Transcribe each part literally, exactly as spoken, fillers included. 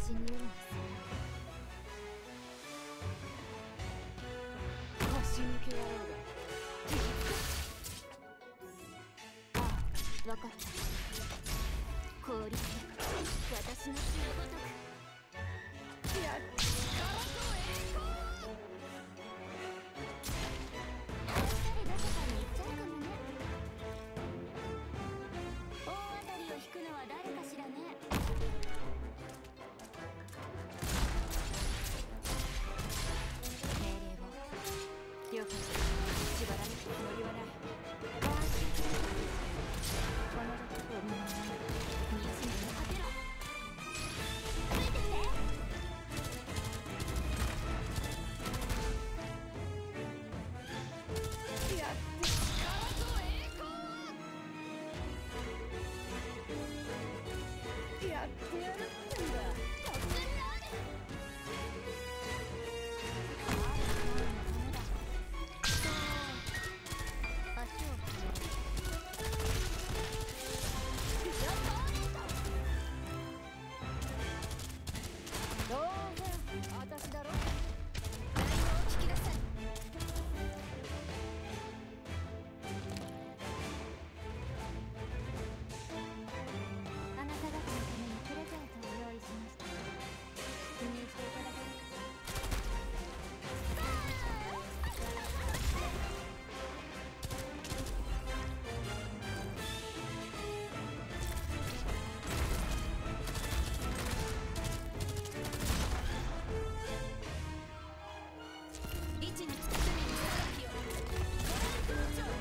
に言うんです。腰抜け野郎だ。ああ、わかった。氷で私の知るごとくやっ力と栄光。あっさりどこかに行っちゃうかもね。大当たりを引くのは誰かしらね。命令を了解。縛られるつもりはない。ご安心ください。この毒を見守り、惨めに果てろ。ついてきて。やって力と栄光。やってやるってんだ。突然なる。ああ、もうダメだ。そう足を踏む。やったー。当然私だろ。内容を聞きなさい。あなた方のためにプレゼントを用意しました。記入していただけるかしら。位置につく隅に裁きを。ドライ空調。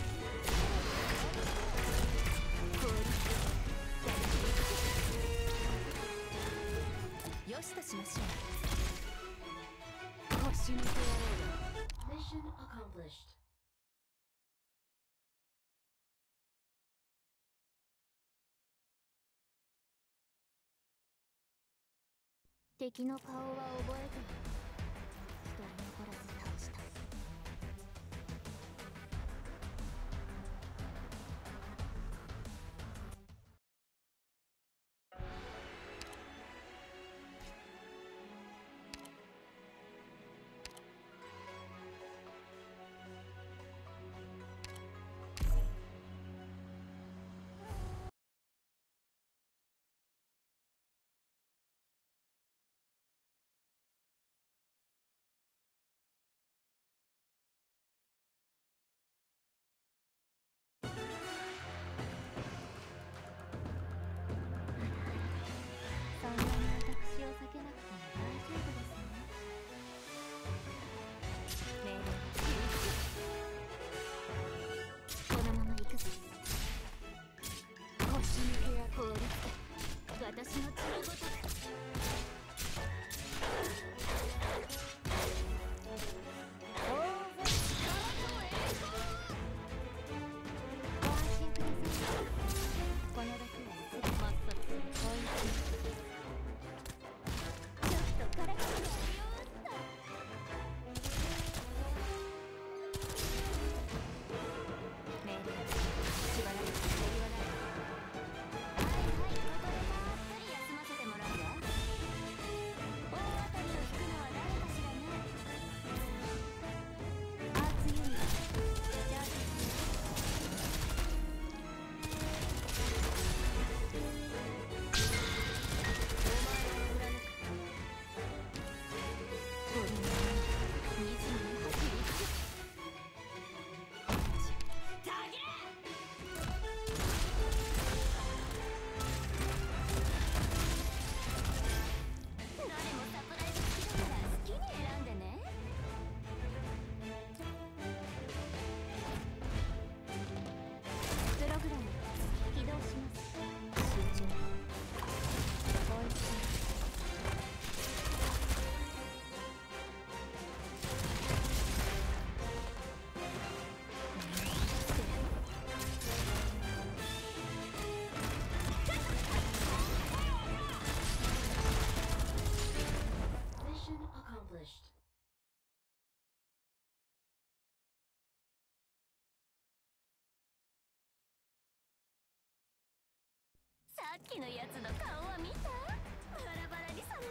氷よしとしましょう。腰抜け野郎だ。Mission accomplished。敵の顔は覚えてる。一人残らず倒した。そんなに私を避けなくても大丈夫ですね。命令このまま行くぞ。腰抜けや氷って私の血のごとく。当然力と栄光。ご安心ください。この毒はいつでも抹殺するポイント。ちょっとからかってやるよーっと。命令縛られるつもりはない。はいはい、ここでまったり休ませてもらうわ。大当たりを引くのは誰かしらね。アーツユニットチャージする。お前を裏抜く。これににじゅうに発一たげ。どれもサプライズ付きだから好きに選んでね。プログラム起動します。集中。ポイント。Mission accomplished。さっきのやつの顔は見た？バラバラにされ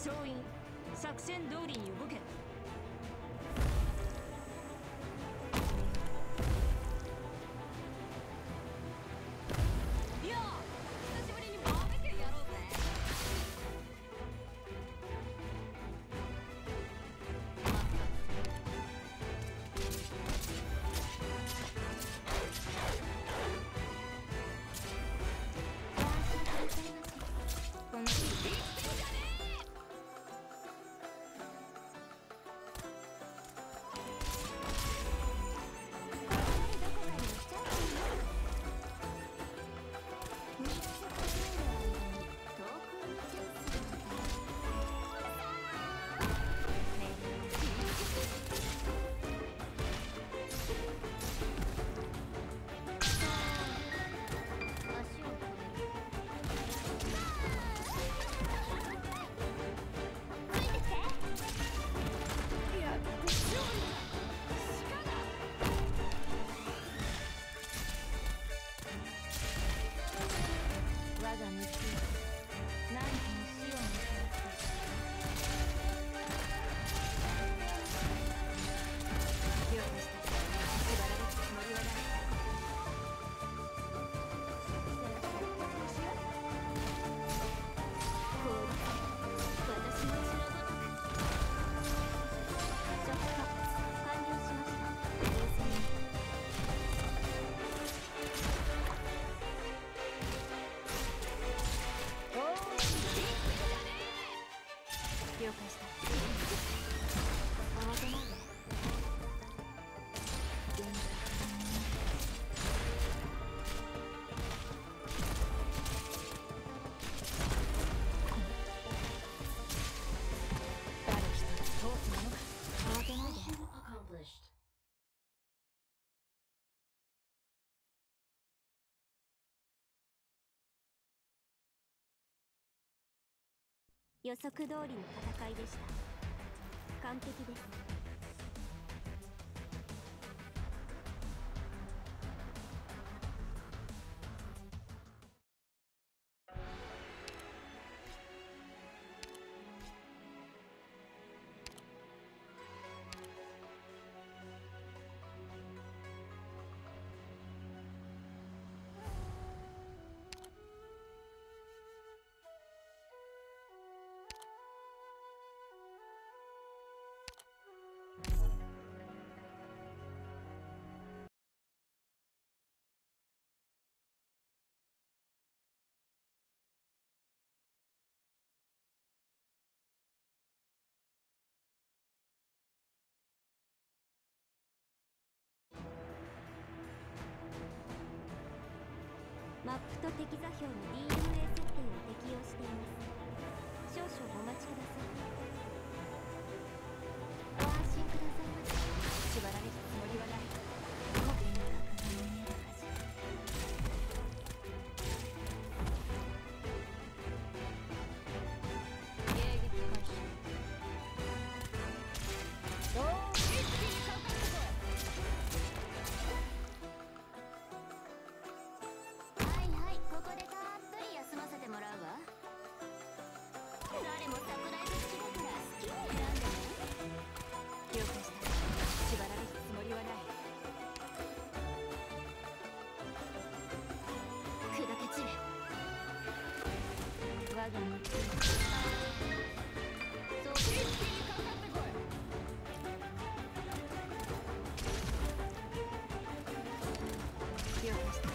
総員、作戦通りに動け。いや久しぶりにバーベキューやろうぜ。この日生きてんじゃねえ。了解した。慌てないで。現在誰一人通すものか。慌てないで。予測通りの戦いでした。完璧です。マップと敵座標の ディーエヌエー 設定を適用しています。少々お待ちください。ご安心くださいませ。縛られるつもりはない。幻覚が見えるはず。迎撃開始。おー、一気にかかったぞ。ここでたっぷり休ませてもらうわ。誰もサプライズ好きだから好きに選んでね。了解した。縛られるつもりはない。砕け散れ。我が道をそう一気にかかってこい。了解した。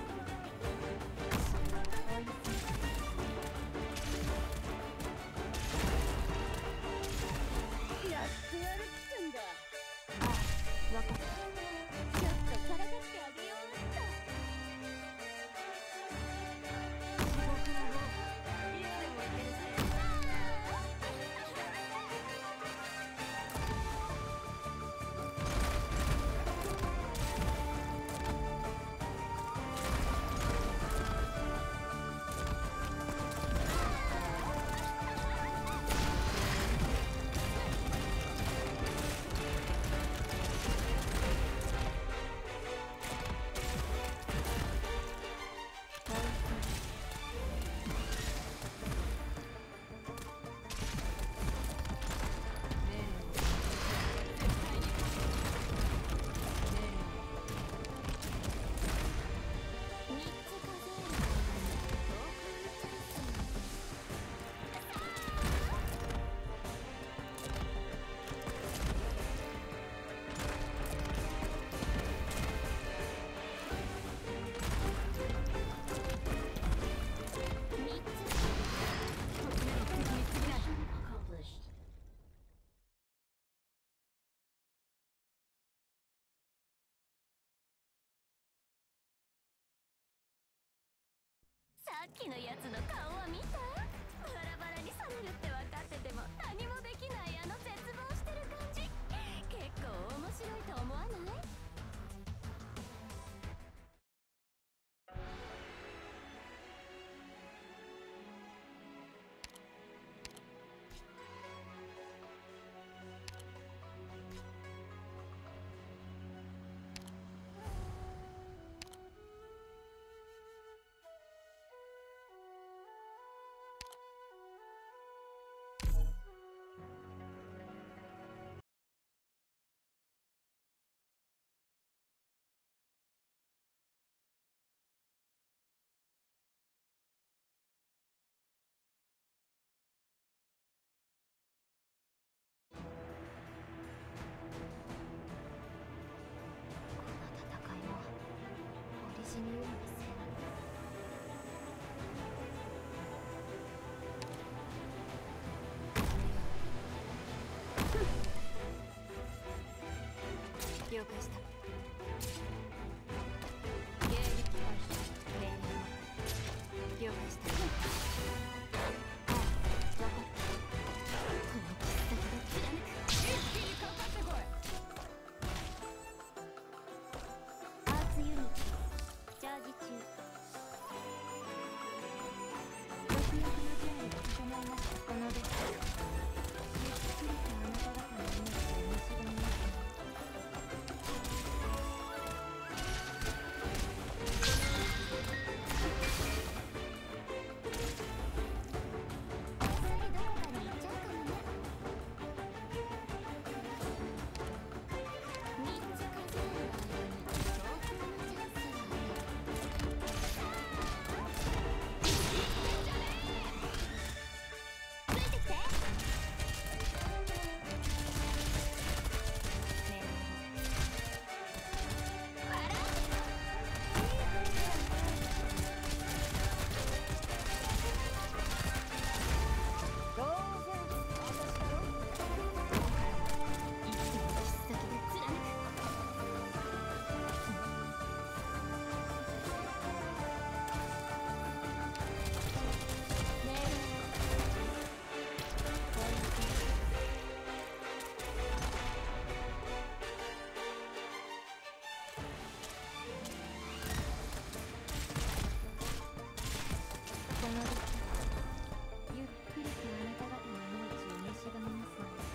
わかった。ちょっとからかってあげようっと。地獄の方いつでも行けるぜ。 っきのやつの顔は見た？バラバラにされるって分かってても何もできないあの絶望してる感じ、結構面白いと思わない？死にうるせ了解した。迎撃開始。命令を了解した。ああ、分かった。この切っ先で貫く。一気にかかってこい。アーツユニットチャージ中。毒薬の準備が整いました。このデッキゆっくりとあなた方の命を蝕みます。あっさりどこかに行っちゃうかもね。みっつ数える間に相当のチャンスがある。ついてきて。この時ゆっくりとあなた方の命を蝕みますので。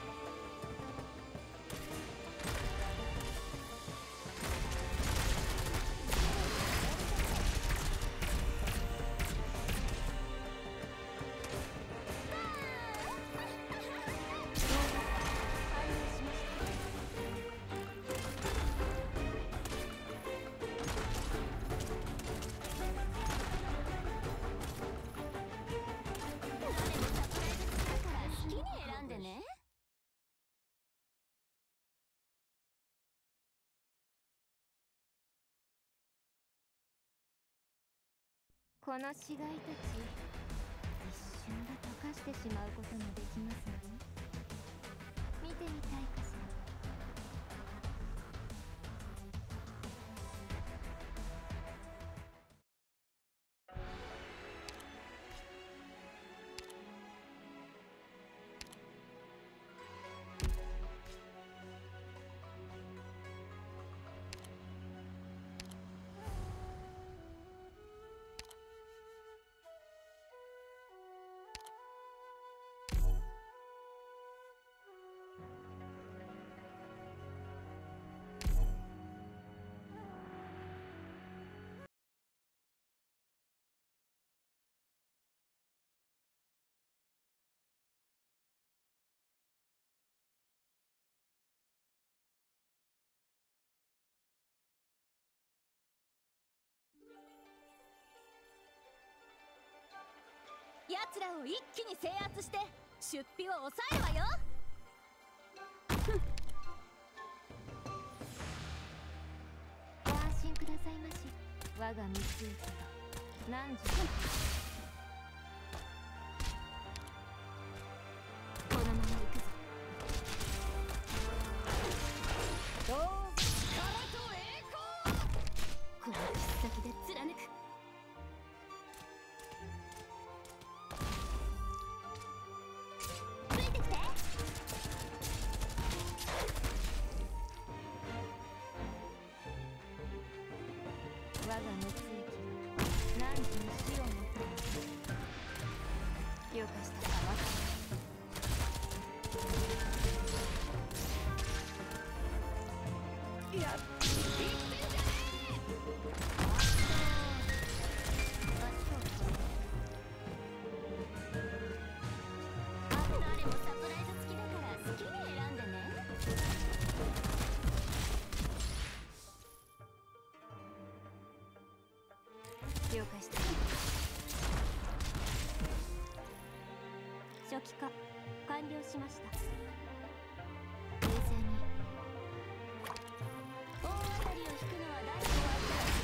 この死骸たち、一瞬で溶かしてしまうこともできますね。見てみたいかしら。奴らを一気に制圧して出費を抑えるわよ。ご安心くださいまし。我が三つ歌何時このまま行くぞ。どうぞ。力と栄光。この切っ先で貫く。 熱液何時に死をもたらす。了解した。わかった。いや、了解した。初期化完了しました。冷静に。大当たりを引くのは誰もわからない。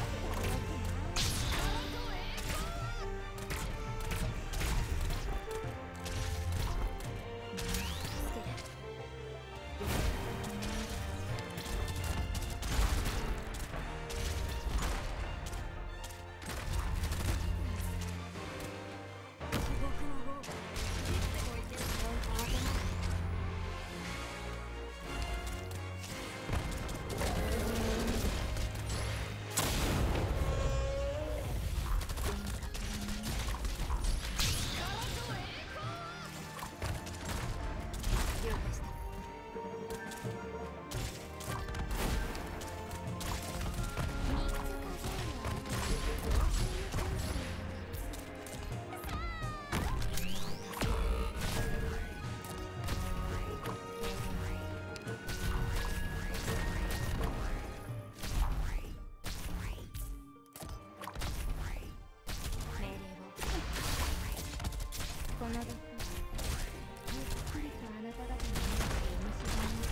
この毒、ゆっくりとあなた方の中で軋みます。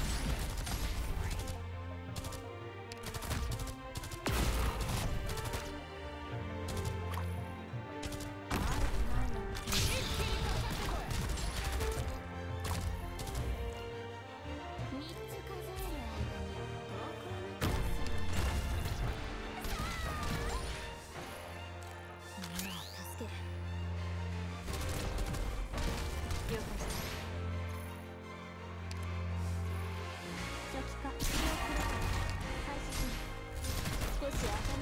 少し頭を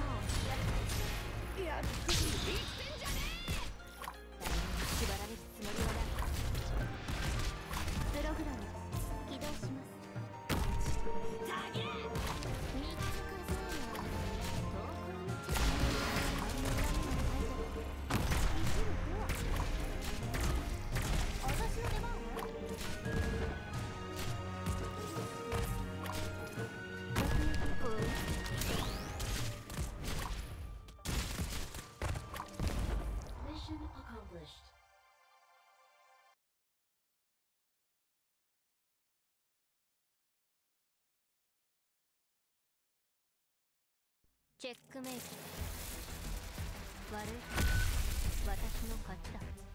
いや、生きてんじゃねえ。誰にも縛られるつもりはない。プログラム起動します。たげえ。みっつ数える間に遠くの道が周りの裏目のタイトル生きるとは私の出番はチェックメイト。悪い。私の勝ちだ。